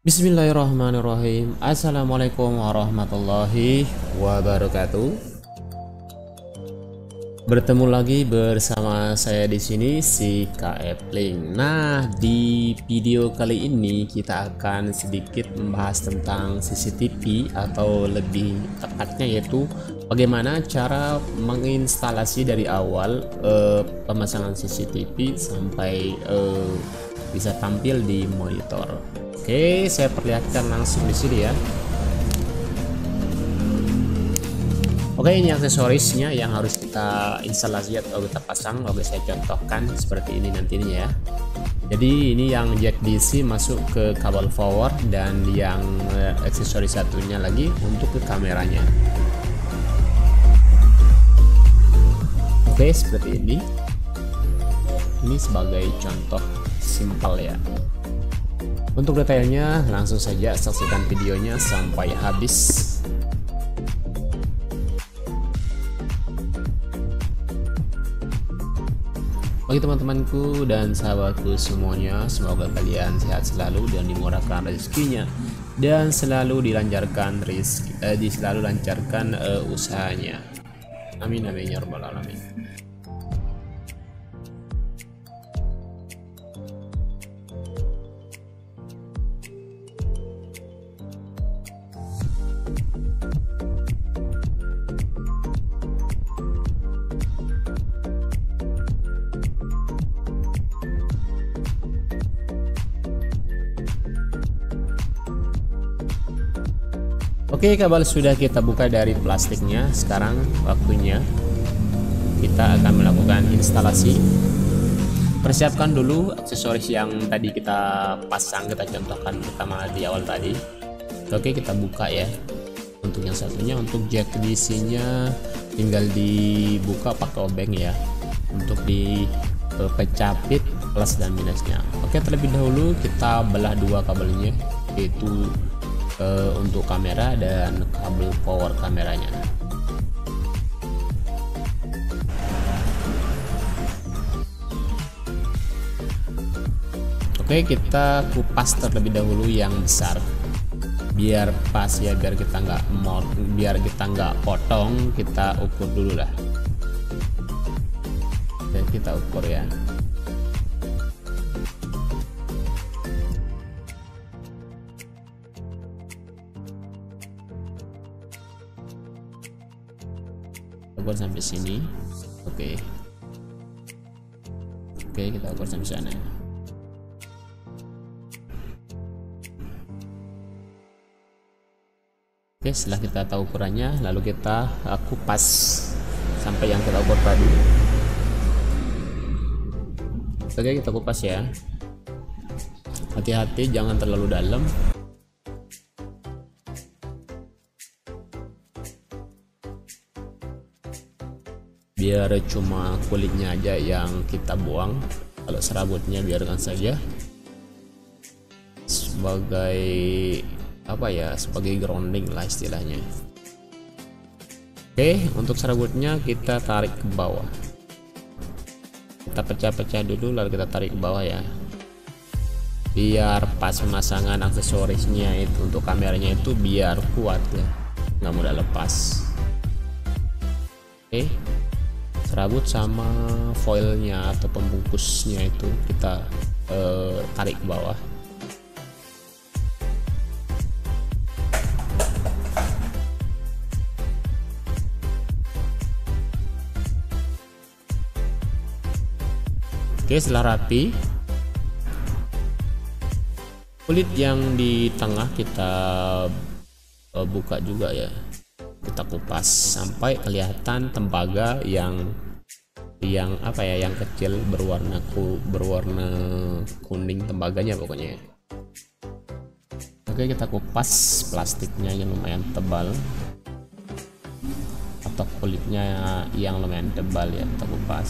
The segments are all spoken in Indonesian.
Bismillahirrahmanirrahim. Assalamualaikum warahmatullahi wabarakatuh. Bertemu lagi bersama saya di sini si KF Link. Nah, di video kali ini kita akan sedikit membahas tentang CCTV atau lebih tepatnya yaitu bagaimana cara menginstalasi dari awal pemasangan CCTV sampai bisa tampil di monitor. Oke, saya perlihatkan langsung di sini ya. Oke, ini aksesorisnya yang harus kita instalasi atau kita pasang. Oke, saya contohkan seperti ini nantinya ya. Jadi ini yang jack DC masuk ke kabel power dan yang aksesoris satunya lagi untuk ke kameranya. Oke, seperti ini. Ini sebagai contoh simpel ya. Untuk detailnya langsung saja saksikan videonya sampai habis. Bagi teman-temanku dan sahabatku semuanya, semoga kalian sehat selalu dan dimurahkan rezekinya dan selalu dilancarkan usahanya. Amin amin ya rabbal alamin. Oke, kabel sudah kita buka dari plastiknya. Sekarang waktunya kita akan melakukan instalasi. Persiapkan dulu aksesoris yang tadi kita pasang, kita contohkan pertama di awal tadi. Oke, kita buka ya. Untuk yang satunya, untuk jack DC-nya tinggal dibuka pakai obeng ya. Untuk di pecah pit plus dan minusnya. Oke, terlebih dahulu kita belah dua kabelnya, yaitu untuk kamera dan kabel power kameranya. Oke, kita kupas terlebih dahulu yang besar biar pas ya, biar kita nggak potong. Kita ukur dulu lah, dan kita ukur ya. Ukur sampai sini. Oke, kita ukur sampai sana. Oke, setelah kita tahu ukurannya, lalu kita kupas sampai yang kita ukur tadi. Oke, kita kupas ya. Hati-hati jangan terlalu dalam. Biar cuma kulitnya aja yang kita buang, kalau serabutnya biarkan saja sebagai apa ya, sebagai grounding lah istilahnya. Oke, untuk serabutnya kita tarik ke bawah, kita pecah-pecah dulu lalu kita tarik ke bawah ya, biar pas pemasangan aksesorisnya itu untuk kameranya itu biar kuat ya, nggak mudah lepas. Oke, serabut sama foilnya atau pembungkusnya itu kita tarik ke bawah. Oke, setelah rapi, kulit yang di tengah kita buka juga ya, kita kupas sampai kelihatan tembaga yang apa ya, yang kecil berwarna kuning tembaganya pokoknya. Oke, kita kupas plastiknya yang lumayan tebal atau kulitnya yang lumayan tebal ya, kita kupas.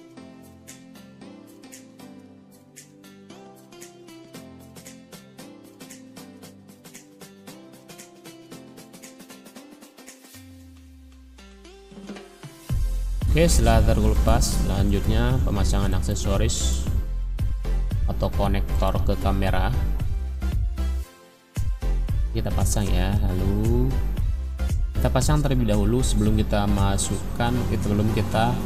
Oke, setelah terkupas, selanjutnya pemasangan aksesoris atau konektor ke kamera. Kita pasang ya, lalu kita pasang terlebih dahulu sebelum kita masukkan, sebelum kita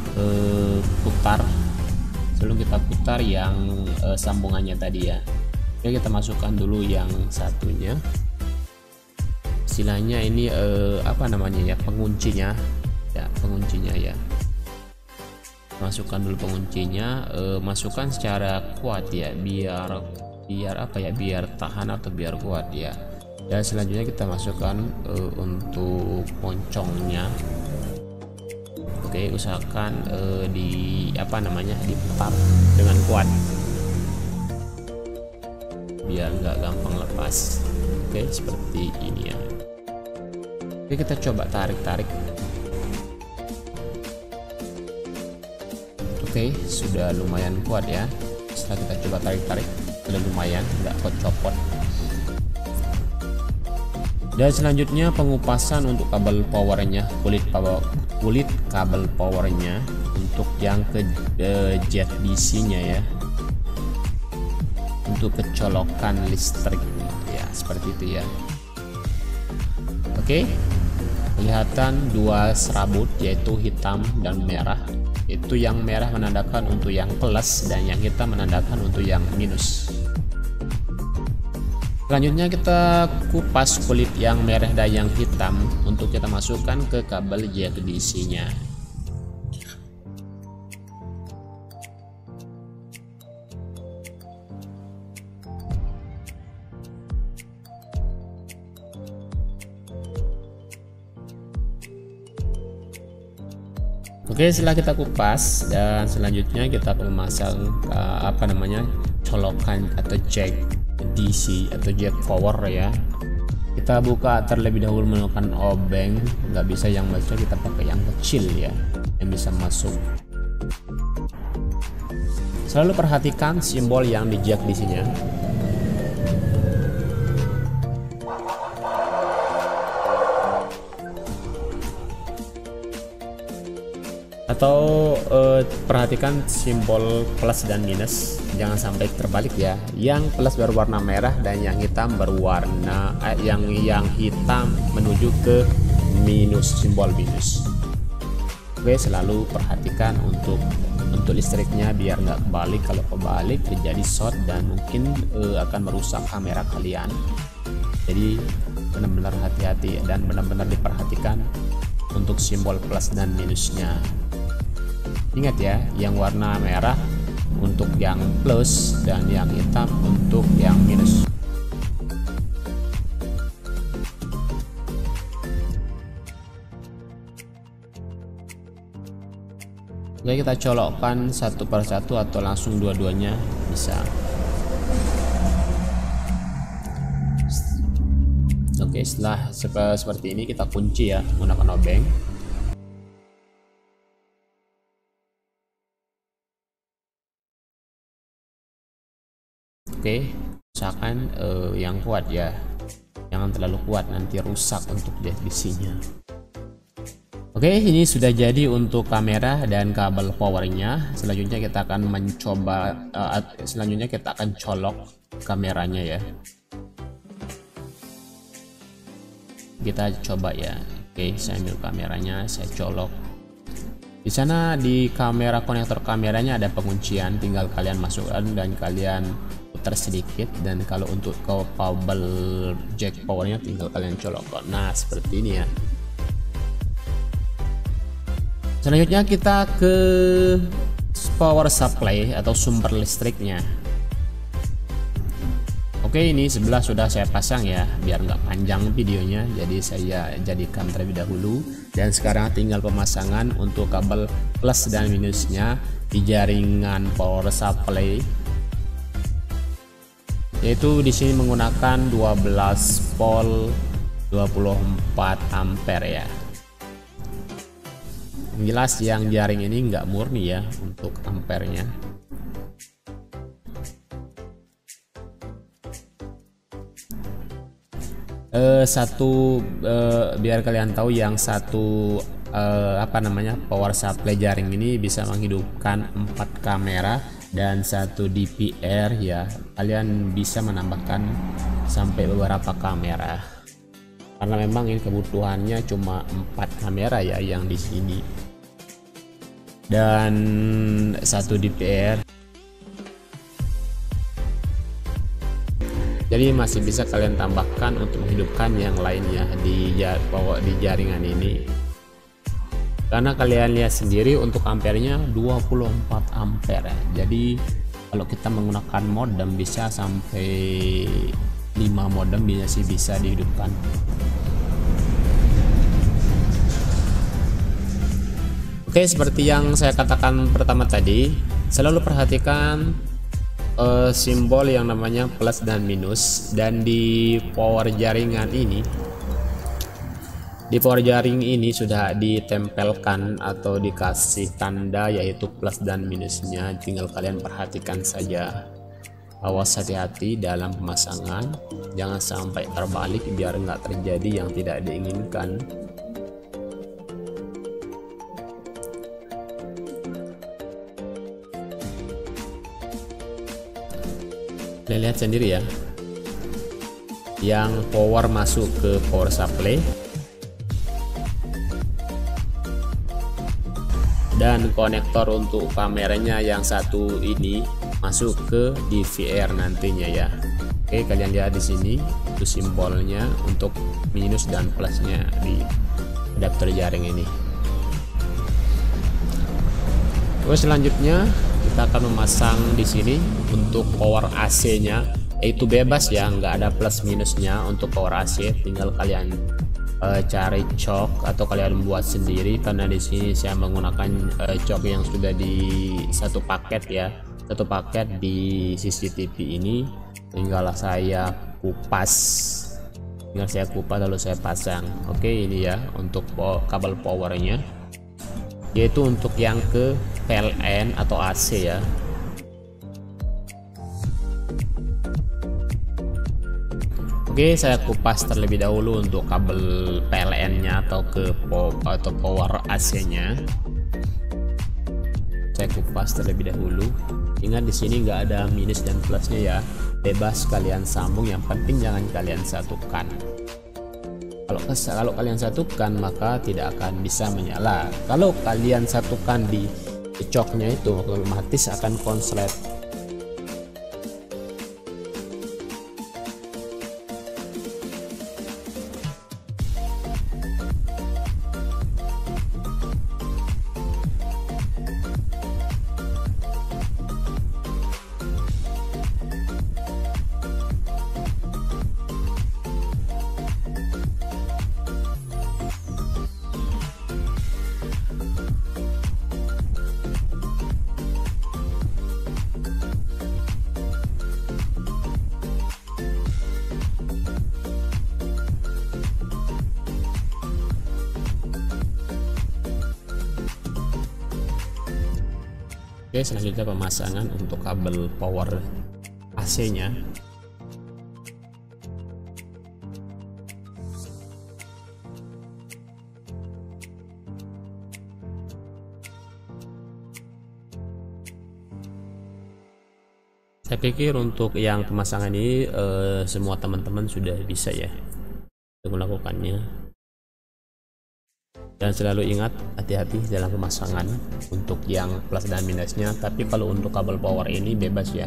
putar yang sambungannya tadi ya. Oke, kita masukkan dulu yang satunya, istilahnya ini apa namanya ya, penguncinya ya. Masukkan dulu penguncinya, masukkan secara kuat ya, biar apa ya, biar tahan atau biar kuat ya. Dan selanjutnya kita masukkan untuk moncongnya. Oke, usahakan di apa namanya, diputar dengan kuat biar nggak gampang lepas. Oke, seperti ini ya. Oke, kita coba tarik. Oke, sudah lumayan kuat ya. Setelah kita coba tarik sudah lumayan, nggak copot. Dan selanjutnya pengupasan untuk kabel powernya, kulit kabel powernya untuk yang ke jet DC nya ya, untuk kecolokan listrik ya, seperti itu ya. Oke, kelihatan dua serabut yaitu hitam dan merah. Itu yang merah menandakan untuk yang plus dan yang hitam menandakan untuk yang minus. Selanjutnya kita kupas kulit yang merah dan yang hitam untuk kita masukkan ke kabel jack DC nya. Oke, setelah kita kupas dan selanjutnya kita memasang apa namanya, colokan atau jack DC atau jack power ya. Kita buka terlebih dahulu menggunakan obeng, nggak bisa yang besar, kita pakai yang kecil ya, yang bisa masuk. Selalu perhatikan simbol yang di jack DC-nya. Atau perhatikan simbol plus dan minus, jangan sampai terbalik ya. Yang plus berwarna merah dan yang hitam berwarna yang hitam menuju ke minus, simbol minus. Oke, selalu perhatikan untuk listriknya biar nggak kebalik. Kalau kebalik terjadi short dan mungkin akan merusak kamera kalian. Jadi benar-benar hati-hati dan benar-benar diperhatikan untuk simbol plus dan minusnya. Ingat ya, yang warna merah untuk yang plus dan yang hitam untuk yang minus. Oke, kita colokkan satu per satu atau langsung dua-duanya bisa. Oke, setelah seperti ini kita kunci ya menggunakan obeng. Oke, usahakan yang kuat ya, jangan terlalu kuat nanti rusak untuk DC-nya. Oke, ini sudah jadi untuk kamera dan kabel powernya. Selanjutnya kita akan mencoba, selanjutnya kita akan colok kameranya ya. Kita coba ya. Oke, saya ambil kameranya, saya colok. Di sana di kamera, konektor kameranya ada penguncian, tinggal kalian masukkan dan kalian putar sedikit, dan kalau untuk ke kabel jack powernya tinggal kalian colok. Nah, seperti ini ya. Selanjutnya kita ke power supply atau sumber listriknya. Oke, ini sebelah sudah saya pasang ya, biar nggak panjang videonya, jadi saya jadikan terlebih dahulu. Dan sekarang tinggal pemasangan untuk kabel plus dan minusnya di jaringan power supply, yaitu di sini menggunakan 12 volt 24 ampere ya. Jelas yang jaring ini nggak murni ya untuk ampernya. Biar kalian tahu, yang satu apa namanya, power supply jaring ini bisa menghidupkan 4 kamera dan 1 DPR ya. Kalian bisa menambahkan sampai beberapa kamera, karena memang ini kebutuhannya cuma 4 kamera ya yang di sini, dan 1 DPR. Jadi masih bisa kalian tambahkan untuk menghidupkan yang lainnya di jaringan ini, karena kalian lihat sendiri untuk ampernya 24 ampere. Jadi kalau kita menggunakan modem bisa sampai 5 modem bisa dihidupkan. Oke, seperti yang saya katakan pertama tadi, selalu perhatikan simbol yang namanya plus dan minus. Dan di power jaringan ini, sudah ditempelkan atau dikasih tanda yaitu plus dan minusnya. Tinggal kalian perhatikan saja. Awas, hati-hati dalam pemasangan, jangan sampai terbalik biar nggak terjadi yang tidak diinginkan. Lihat sendiri ya, yang power masuk ke power supply, dan konektor untuk kameranya yang satu ini masuk ke DVR nantinya ya. Oke, kalian lihat di sini itu simbolnya untuk minus dan plusnya di adapter jaring ini. Terus selanjutnya kita akan memasang di sini untuk power AC-nya, yaitu bebas ya, nggak ada plus minusnya untuk power AC. Tinggal kalian cari cok atau kalian buat sendiri, karena di sini saya menggunakan cok yang sudah di satu paket ya, satu paket di CCTV ini. Tinggal saya kupas lalu saya pasang. Oke, ini ya untuk kabel powernya, yaitu untuk yang ke PLN atau AC ya. Oke, saya kupas terlebih dahulu untuk kabel PLN-nya atau power AC-nya. Saya kupas terlebih dahulu. Ingat di sini nggak ada minus dan plusnya ya. Bebas kalian sambung, yang penting jangan kalian satukan. Kalau kalian satukan maka tidak akan bisa menyala. Kalau kalian satukan di coknya itu otomatis akan konslet. Oke, selanjutnya pemasangan untuk kabel power AC-nya. Saya pikir untuk yang pemasangan ini semua teman-teman sudah bisa ya untuk melakukannya. Dan selalu ingat, hati-hati dalam pemasangan untuk yang plus dan minusnya. Tapi kalau untuk kabel power ini bebas ya.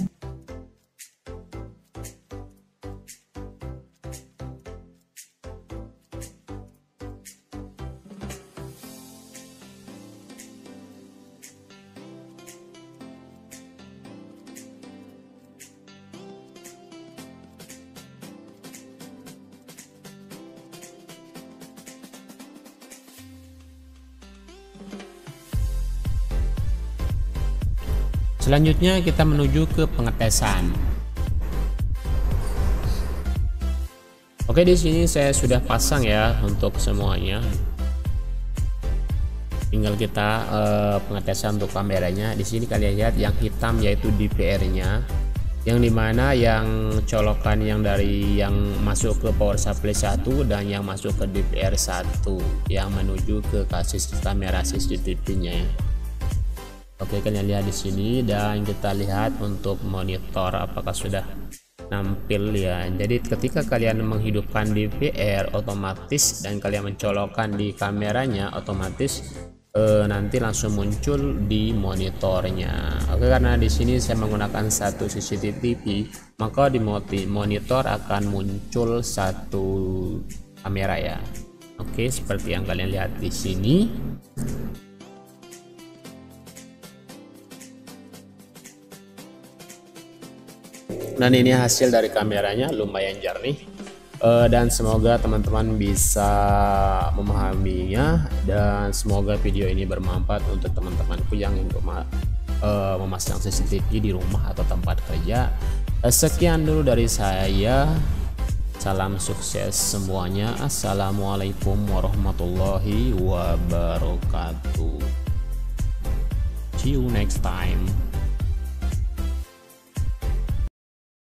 Selanjutnya kita menuju ke pengetesan. Oke, di sini saya sudah pasang ya untuk semuanya. Tinggal kita pengetesan untuk kameranya. Di sini kalian lihat yang hitam yaitu DVR-nya, yang dimana yang colokan yang dari yang masuk ke power supply 1 dan yang masuk ke DVR 1 yang menuju ke kamera CCTV-nya. Oke, kalian lihat di sini, dan kita lihat untuk monitor apakah sudah nampil ya. Jadi ketika kalian menghidupkan DVR otomatis dan kalian mencolokkan di kameranya, otomatis nanti langsung muncul di monitornya. Oke, karena di sini saya menggunakan satu CCTV, maka di monitor akan muncul satu kamera ya. Oke, seperti yang kalian lihat di sini. Dan ini hasil dari kameranya, lumayan jernih, dan semoga teman-teman bisa memahaminya, dan semoga video ini bermanfaat untuk teman-temanku yang ingin memasang CCTV di rumah atau tempat kerja. Sekian dulu dari saya, salam sukses semuanya. Assalamualaikum warahmatullahi wabarakatuh. See you next time.